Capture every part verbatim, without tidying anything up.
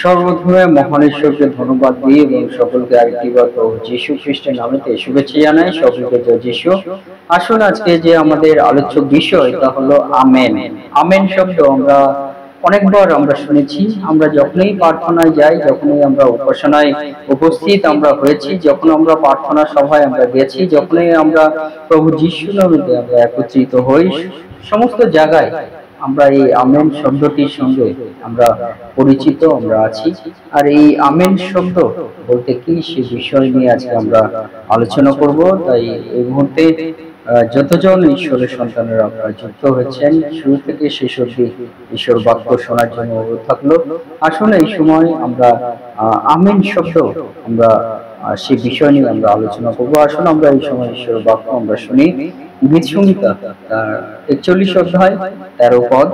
সর্বপ্রথমে মহান ঈশ্বরকে ধন্যবাদ দিই এবং সকলকে আরেকটিবার প্রভু যীশু খ্রিস্টের নামেতে শুভেচ্ছা জানাই। সকলকে জয় যীশু। আসুন আজকে যে আমাদের আলোচ্য বিষয় তা হলো আমেন। আমেন শব্দ আমরা অনেকবার আমরা শুনেছি। আমরা যখনই প্রার্থনায় যাই, যখনই আমরা উপাসনায় উপস্থিত আমরা হয়েছি, যখন আমরা প্রার্থনা সভায় আমরা গেছি, যখনই আমরা প্রভু যীশুর নামেতে আমরা একত্রিত হই, সমস্ত জায়গায় আমরা এই আমেন শব্দটির সঙ্গে আমরা পরিচিত আমরা আছি। আর এই আমেন শব্দ বলতে কি সে বিষয় নিয়ে আজকে আমরা আলোচনা করব। তাই এই মুহূর্তে যতজন ঈশ্বরের সন্তানেরা আপনারা যুক্ত হয়েছেন, শুরু থেকে শেষ অবধি ঈশ্বর বাক্য শোনার জন্য অনুরোধ থাকলো। আসুন এই সময় আমরা আমেন শব্দ আমরা সেই বিষয় নিয়ে আমরা আলোচনা করবো। আসুন আমরা এই সময় ঈশ্বরের বাক্য আমরা শুনি। গীত সংহিতা তার একচল্লিশ অধ্যায় তেরো পদ।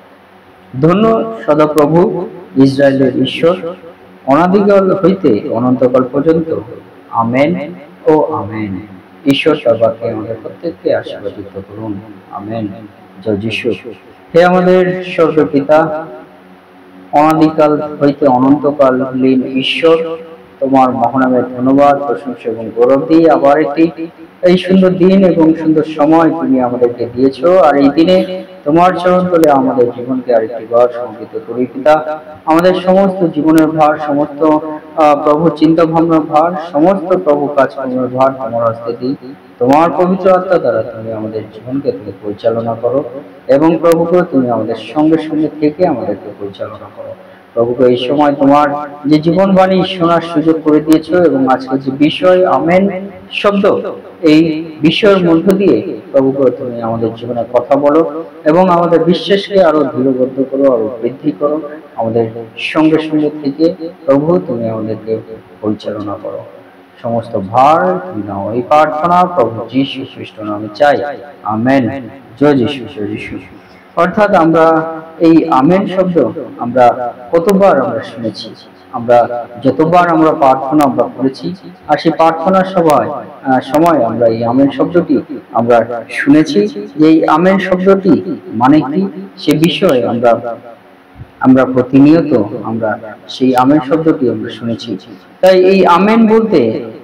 ধন্য সদাপ্রভু ইসরায়েলের ঈশ্বর, অনাদিকাল হইতে অনন্তকাল পর্যন্ত। আমেন ও আমেন। ঈশ্বর তার বাক্যে আমাদের প্রত্যেককে আশীর্বাদিত করুন। আমেন। জয় যীশু। হে আমাদের স্বর্গীয় পিতা, অনাদিকাল হইতে অনন্তকালীন ঈশ্বর, তোমার মহানামের ধন্যবাদ, প্রশংসা এবং গৌরব দিয়ে আবার একটি এই সুন্দর দিন এবং সুন্দর সময় তুমি আমাদেরকে দিয়েছো। আর এই দিনে তোমার চরণ তলে আমাদের জীবনকে আরেকটি বার সমর্পিত করি পিতা। আমাদের সমস্ত জীবনের ভার, সমস্ত প্রভু চিন্তা ভাবনার ভার, সমস্ত প্রভু কাজকর্মের ভার তোমার হস্তে দিই। তোমার পবিত্র আত্মা দ্বারা তুমি আমাদের জীবনকে তুমি পরিচালনা করো এবং প্রভুকে তুমি আমাদের সঙ্গে সঙ্গে থেকে আমাদেরকে পরিচালনা করো। প্রভুকে এই সময় তোমার যে জীবনবাণী শোনার সুযোগ করে দিয়েছো এবং আজকে যে বিষয় আমেন শব্দ, এই বিষয়ের মধ্য দিয়ে প্রভুকে তুমি আমাদের জীবনে কথা বলো এবং আমাদের বিশ্বাসকে আরো দৃঢ়বদ্ধ করো, আরো বৃদ্ধি করো। আমাদের সঙ্গে সঙ্গে থেকে প্রভু তুমি আমাদেরকে পরিচালনা করো। সমস্ত ভার তুমি নাও। এই প্রার্থনা প্রভু যীশু খ্রিস্ট নামে চাই। আমেন। জয় যীশু, জয় যীশু। অর্থাৎ আমরা এই আমেন শব্দ আমরা কতবার আমরা শুনেছি, আমরা যতবার আমরা প্রার্থনা আমরা করেছি, আর সেই প্রার্থনা সভায় সময় আমরা এই আমেন শব্দটি আমরা শুনেছি যে এই আমেন শব্দটি মানে কি সে বিষয়ে আমরা আমরা প্রতিনিয়ত আমরা সেই আমেন শব্দটি আমরা শুনেছি। তাই এই আমেন বলতে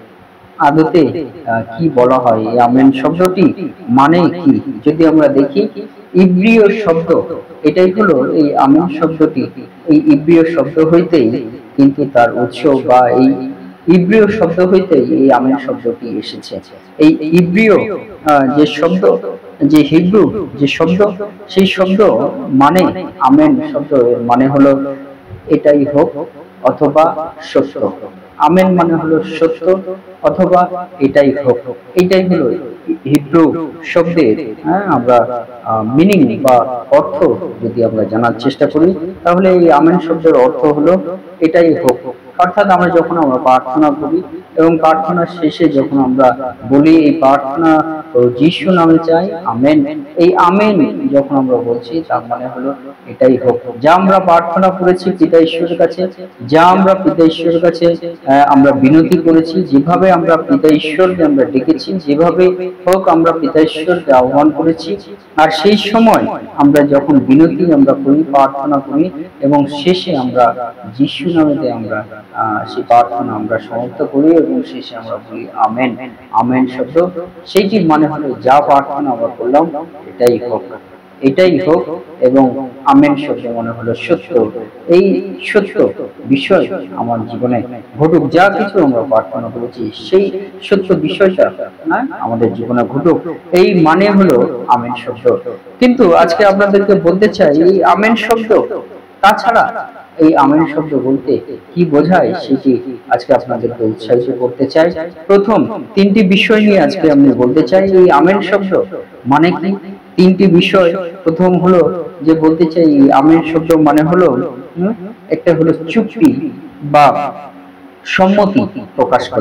আদতে কি বলা হয়, এই আমেন শব্দটি মানে কি যদি আমরা দেখি, ইব্রিয় শব্দ এটাই হলো এই আমেন শব্দটি। এই ইব্রিয় শব্দ হইতেই কিন্তু তার উৎস বা এই ইব্রিয় শব্দ হইতেই এই আমেন শব্দটি এসেছে। এই ইব্রিয় যে শব্দ, যে হিব্রু যে শব্দ, সেই শব্দ মানে আমেন শব্দ মানে হলো এটাই হোক অথবা সত্য। আমেন মানে হলো সত্য অথবা এটাই হোক। এটাই হলো হিব্রু শব্দের হ্যাঁ আমরা মিনিং বা অর্থ যদি আমরা জানার চেষ্টা করি, তাহলে এই আমেন শব্দের অর্থ হলো এটাই হোক। অর্থাৎ আমরা যখন আমরা প্রার্থনা করি এবং প্রার্থনার শেষে যখন আমরা বলি এই প্রার্থনা যীশু নামে চাই, আমেন, এই আমেন যখন আমরা বলছি তার মানে হলো এটাই হোক। যা আমরা প্রার্থনা করেছি পিতা ঈশ্বরের কাছে, যা আমরা পিতা ঈশ্বরের কাছে আমরা বিনতি করেছি, যেভাবে আমরা পিতা ঈশ্বরকে আমরা ডেকেছি, যেভাবে হোক আমরা পিতা ঈশ্বরকে আহ্বান করেছি, আর সেই সময় আমরা যখন বিনতি আমরা করি, প্রার্থনা করি এবং শেষে আমরা যীশু নামেতে আমরা সেই প্রার্থনা আমরা সমাপ্ত করি এবং শেষে আমরা বলি আমেন। আমেন শব্দ সেইটির মানে হলো যা প্রার্থনা আমরা করলাম এটাই হোক, এটাই হোক। এবং আমেন শব্দ মনে হলো সত্য, এই সত্য বিষয় আমার জীবনে ঘটুক। যা কিছু আমরা প্রার্থনা করেছি সেই সত্য বিষয়টা না আমাদের জীবনে ঘটুক, এই মানে হলো আমেন শব্দ। কিন্তু আজকে আপনাদেরকে বলতে চাই এই আমেন শব্দ তাছাড়া এই আমেন শব্দ বলতে কি বোঝায় সেটি আজকে আপনাদেরকে উৎসাহিত করতে চাই। প্রথম তিনটি বিষয় নিয়ে আজকে আমি বলতে চাই এই আমেন শব্দ মানে কি। তিনটি বিষয়। প্রথম হলো যে বলতে চাই এই আমেন শব্দ মানে হলো একটা হলো চুক্তি বা সম্মতি প্রকাশ করে।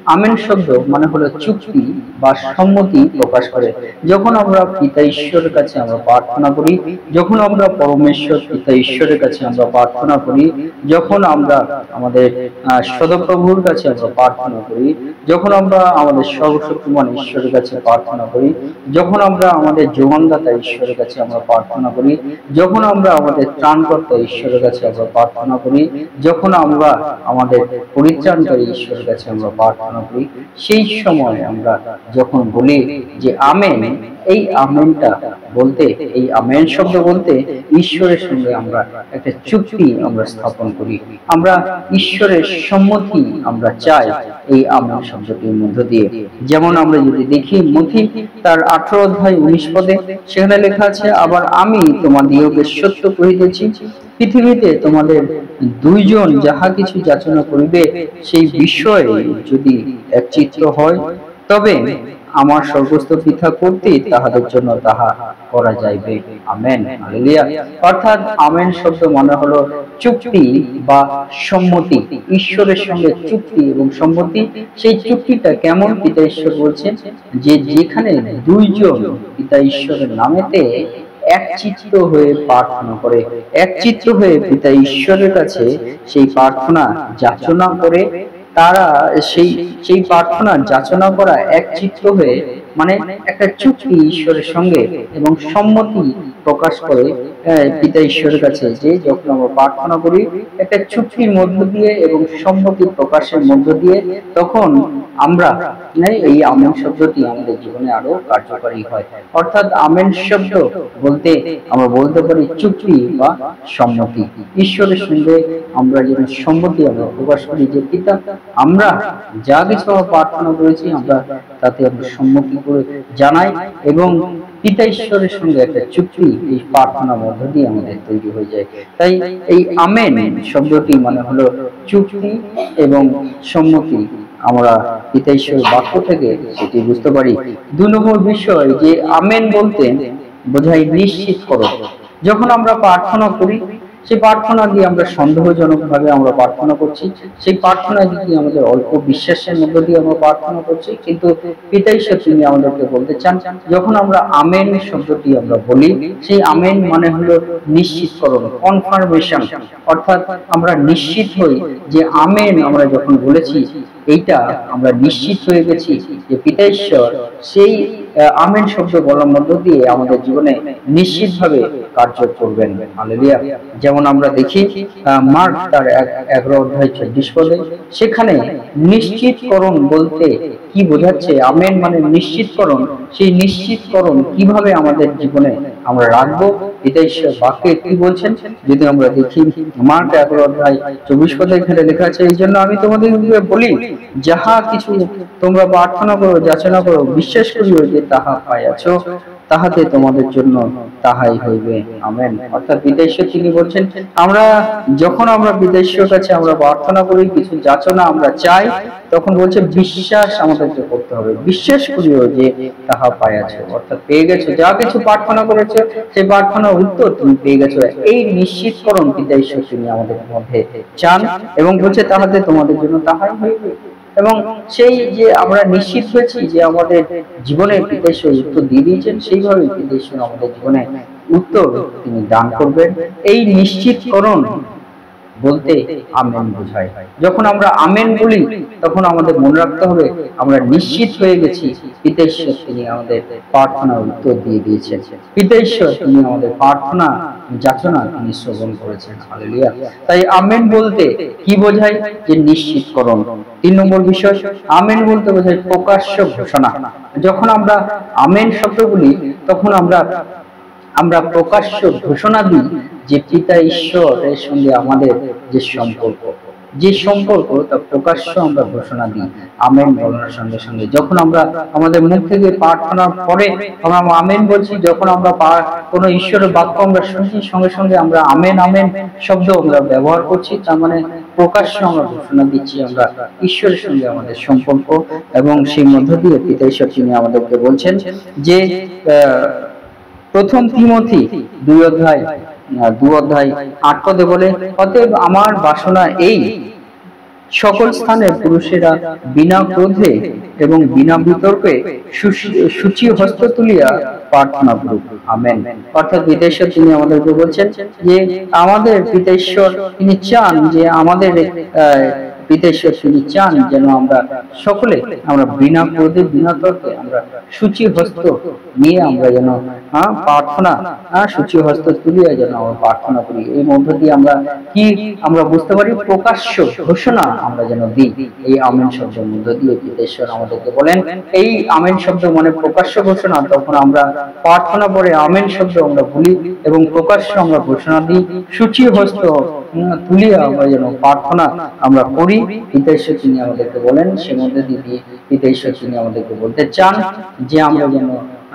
আমেন শব্দ মানে হলো চুক্তি বা সম্মতি প্রকাশ করে। যখন আমরা পিতা ঈশ্বরের কাছে আমরা প্রার্থনা করি, যখন আমরা পরমেশ্বর পিতা ঈশ্বরের কাছে আমরা প্রার্থনা করি, যখন আমরা আমাদের সদপ্রভুর কাছে আমরা প্রার্থনা করি, যখন আমরা আমাদের সর্বশক্তিমান ঈশ্বরের কাছে প্রার্থনা করি, যখন আমরা আমাদের যোগানদাতা ঈশ্বরের কাছে আমরা প্রার্থনা করি, যখন আমরা আমাদের ত্রাণকর্তা ঈশ্বরের কাছে আমরা প্রার্থনা করি, যখন আমরা আমাদের পরিত্রাণকারী ঈশ্বরের কাছে আমরা প্রার্থনা করি, সেই সময় আমরা যখন বলি যে আমেন, এই আমেনটা বলতে, এই আমেন শব্দ বলতে ঈশ্বরের সঙ্গে আমরা একটা চুক্তি আমরা স্থাপন করি, আমরা ঈশ্বরের সম্মতি আমরা চাই এই আমেন শব্দটির মধ্য দিয়ে। যেমন আমরা যদি দেখি মথি তার আঠারো অধ্যায় উনিশ পদে, সেখানে লেখা আছে, আবার আমি তোমাদিগকে সত্য কহিতেছি, পৃথিবীতে তোমাদের দুইজন যাহা কিছু যাচনা করিবে সেই বিষয়ে যদি একচিত্ত হয়, তবে আমার স্বর্গস্থ পিতা কর্তৃক তাহাদের জন্য তাহা করা যাইবে। Amen, hallelujah. অর্থাৎ আমেন শব্দ মানে হলো চুক্তি বা সম্মতি, ঈশ্বরের সঙ্গে চুক্তি এবং সম্মতি। সেই চুক্তিটা কেমন? পিতা ঈশ্বর বলছেন যে যেখানে দুইজন পিতা ঈশ্বরের নামেতে একচিত্ত হয়ে প্রার্থনা করে, একচিত্ত হয়ে পিতা ঈশ্বরের কাছে সেই প্রার্থনা যাচনা করে, তারা সেই সেই প্রার্থনা যাচনা করা একচিত্ত হয়ে মানে একটা চুক্তি ঈশ্বরের সঙ্গে এবং সম্মতি প্রকাশ করে পিতা ঈশ্বরের কাছে, যে যখন আমরা প্রার্থনা করি একটা চুক্তির মধ্য দিয়ে এবং সম্মতি প্রকাশের মধ্য দিয়ে, তখন আমরা এই আমেন শব্দটি আমাদের জীবনে আরো কার্যকরী হয়। অর্থাৎ আমেন শব্দ বলতে আমরা বলতে পারি চুক্তি বা সম্মতি। ঈশ্বরের সঙ্গে আমরা যেন সম্মতি আমরা প্রকাশ করি যে পিতা, আমরা যা কিছু আমরা প্রার্থনা করেছি আমরা তাতে আমরা সম্মতি করে জানাই, এবং পিতা ঈশ্বরের সঙ্গে একটা চুক্তি এই প্রার্থনার মধ্য দিয়ে আমাদের তৈরি হয়ে যায়। তাই এই আমেন শব্দটি মানে হলো চুক্তি এবং সম্মতি। আমরা পিতা ঈশ্বরের বাক্য থেকে সেটি বুঝতে পারি। দুই নম্বর বিষয় যে আমেন বলতে বোঝায় নিশ্চিত করো। যখন আমরা প্রার্থনা করি, সেই প্রার্থনা দিয়ে আমরা সন্দেহজনক ভাবে আমরা প্রার্থনা করছি, সেই প্রার্থনা দিয়ে আমাদের অল্প বিশ্বাসের মধ্য দিয়ে আমরা প্রার্থনা করছি, কিন্তু পিতা ঈশ্বর তিনি আমাদেরকে বলতে চান যখন আমরা আমেন শব্দটি আমরা বলি, সেই আমেন মানে হলো নিশ্চিতকরণ, কনফার্মেশন। অর্থাৎ আমরা নিশ্চিত হই যে আমেন আমরা যখন বলেছি এইটা আমরা নিশ্চিত হয়ে গেছি যে পিতা ঈশ্বর সেই আমেন শব্দ বলার মধ্য দিয়ে আমাদের জীবনে নিশ্চিতভাবে কার্য করবেন। হালেলুয়া। যেমন আমরা দেখি মার্ক তার এগারো অধ্যায় চব্বিশ পদে, সেখানে নিশ্চিতকরণ বলতে কি বোঝাচ্ছে? আমেন মানে নিশ্চিতকরণ। সেই নিশ্চিতকরণ কিভাবে আমাদের জীবনে আমরা রাখবো, পিতা ঈশ্বর বাক্যে কি বলছেন যদি আমরা দেখি মার্ক এগারো অধ্যায় চব্বিশ পদে, এখানে লেখা আছে, এই জন্য আমি তোমাদের বলি, যাহা কিছু তোমরা প্রার্থনা করো যাচনা করো, বিশ্বাস করিও যে তাহা পাইয়াছ, তাহাতে তোমাদের জন্য তাহাই হইবে। আমেন। অর্থাৎ পিতা ঈশ্বর তিনি বলছেন আমরা যখন আমরা পিতা ঈশ্বরের কাছে আমরা প্রার্থনা করি, কিছু যাচনা আমরা চাই, তখন বলছে বিশ্বাস আমাদেরকে করতে হবে, বিশ্বাস করিও যে তাহা পাইয়াছ। অর্থাৎ পেয়ে গেছো, যা কিছু প্রার্থনা করেছো সেই প্রার্থনার উত্তর তুমি পেয়ে গেছো। এই নিশ্চিতকরণ পিতা ঈশ্বর তিনি আমাদের মধ্যে চান এবং বলছে তাহাতে তোমাদের জন্য তাহাই হইবে। এবং সেই যে আমরা নিশ্চিত হয়েছি যে আমাদের জীবনে পিতা ঈশ্বর উত্তর দিয়ে দিয়েছেন, সেইভাবে পিতা ঈশ্বর আমাদের জীবনে উত্তর তিনি দান করবেন। এই নিশ্চিতকরণ বলতে আমেন বোঝায়। যখন আমরা আমেন বলি তখন আমাদের মনে রাখতে হবে আমরা নিশ্চিত হয়ে গেছি পিতা ঈশ্বর তিনি আমাদের প্রার্থনার উত্তর দিয়ে দিয়েছেন, পিতা ঈশ্বর তিনি আমাদের প্রার্থনা যাচনা তিনি শ্রবণ করেছেন। হালেলুয়া। তাই আমেন বলতে কি বোঝায়? যে নিশ্চিতকরণ। তিন নম্বর বিষয়, আমেন বলতে বোঝায় প্রকাশ্য ঘোষণা। যখন আমরা আমেন শব্দ বলি তখন আমরা আমরা প্রকাশ্য ঘোষণা দিই যে পিতা ঈশ্বরের সঙ্গে আমাদের যে সম্পর্ক, যে সম্পর্ক তা প্রকাশ্য আমরা ঘোষণা দিই আমেন বলার সঙ্গে সঙ্গে। যখন আমরা আমাদের মুখ থেকে প্রার্থনার পরে আমরা আমেন বলছি, যখন আমরা কোনো ঈশ্বরের বাক্য আমরা শুনছি, সঙ্গে সঙ্গে আমরা আমেন আমেন শব্দ আমরা ব্যবহার করছি, তার মানে প্রকাশ্য আমরা ঘোষণা দিচ্ছি আমরা ঈশ্বরের সঙ্গে আমাদের সম্পর্ক। এবং সেই মধ্য দিয়ে পিতা ঈশ্বর তিনি আমাদেরকে বলছেন যে প্রথম তিমথি দুই অধ্যায় দু অধ্যায় আট পদে বলে, অতএব আমার বাসনা এই, সকল স্থানে পুরুষেরা বিনা ক্রোধে এবং বিনা বিতর্কে সূচি হস্ত তুলিয়া প্রার্থনা করুক। আমেন। অর্থাৎ পিতাশ্বর তিনি আমাদেরকে বলছেন যে আমাদের পিতাশ্বর তিনি চান যে আমাদের আহ পিতাশ্বর তিনি চান যেন আমরা সকলে আমরা বিনা ক্রোধে বিনা তর্কে আমরা সূচি হস্ত নিয়ে আমরা যেন প্রার্থনা সূচি হস্ত তুলিয়া যেন আমরা প্রার্থনা করি। এই মধ্য দিয়ে আমরা কি আমরা বুঝতে পারি, প্রকাশ্য ঘোষণা আমরা যেন দিই এই আমেন শব্দের মধ্য দিয়ে। পিতাশ্বর আমাদেরকে বলেন এই আমেন শব্দ মানে প্রকাশ্য ঘোষণা। তখন আমরা প্রার্থনা পরে আমেন শব্দ আমরা বলি এবং প্রকাশ্য আমরা ঘোষণা দিই, সূচি হস্ত তুলিয়া আমরা যেন প্রার্থনা আমরা করি। পিতাশ্বর তিনি আমাদেরকে বলেন সে মধ্যে দিয়ে পিতাশ্বর তিনি আমাদেরকে বলতে চান যে আমরা যেন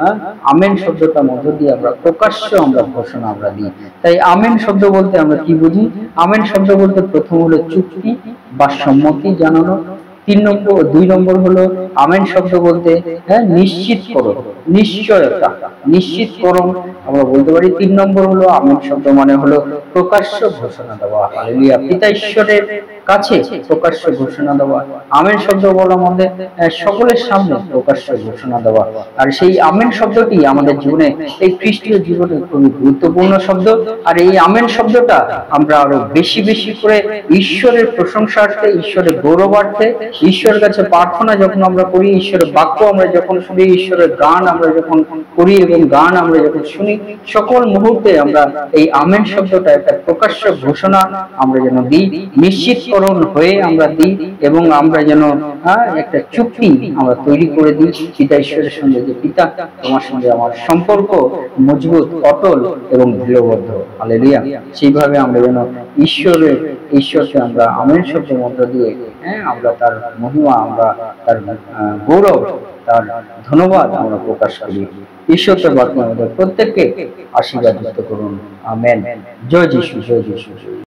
আমেন শব্দটার মধ্য দিয়ে আমরা প্রকাশ্য আমরা ঘোষণা আমরা দিই। তাই আমেন শব্দ বলতে আমরা কি বুঝি? আমেন শব্দ বলতে প্রথম হলো চুক্তি বা সম্মতি জানানো। তিন নম্বর দুই নম্বর হলো আমেন শব্দ বলতে হ্যাঁ নিশ্চিত করো, নিশ্চয়তা, নিশ্চিত করো আমরা বলতে পারি। তিন নম্বর হলো আমেন শব্দ মানে হলো প্রকাশ্য ঘোষণা দেওয়া। হালেলুয়া। পিতা ঈশ্বরের কাছে প্রকাশ্য ঘোষণা দেওয়া। আমেন শব্দ বলার মধ্যে সকলের সামনে প্রকাশ্য ঘোষণা দেওয়া। আর সেই আমেন শব্দটি আমাদের জীবনে এই খ্রিস্টীয় জীবনে খুবই গুরুত্বপূর্ণ শব্দ। আর এই আমেন শব্দটা আমরা আরো বেশি বেশি করে ঈশ্বরের প্রশংসার্থে, ঈশ্বরের গৌরবার্থে, ঈশ্বরের কাছে প্রার্থনা যখন আমরা করি, ঈশ্বরের বাক্য আমরা যখন শুনি, ঈশ্বরের গান আমরা যখন করি এবং গান আমরা যখন শুনি, সকল মুহূর্তে আমরা এই আমেন শব্দটা একটা প্রকাশ্য ঘোষণা আমরা যেন দিই, নিশ্চিতকরণ হয়ে আমরা দিই এবং আমরা যেন একটা চুক্তি আমরা তৈরি করে দিই পিতা ঈশ্বরের সঙ্গে যে পিতা তোমার সঙ্গে আমার সম্পর্ক মজবুত, অটল এবং দৃঢ়বদ্ধ। হালেলুয়া। সেইভাবে আমরা যেন ঈশ্বরের ঈশ্বরকে আমরা আমেন শব্দের মধ্য দিয়ে হ্যাঁ আমরা তার মহিমা, আমরা তার গৌরব, তার ধন্যবাদ আমরা প্রকাশ করি। ঈশ্বর তো বাক্য আমাদের প্রত্যেককে আশীর্বাদ করুন। আমেন। জয় যিশু, জয় যিশু।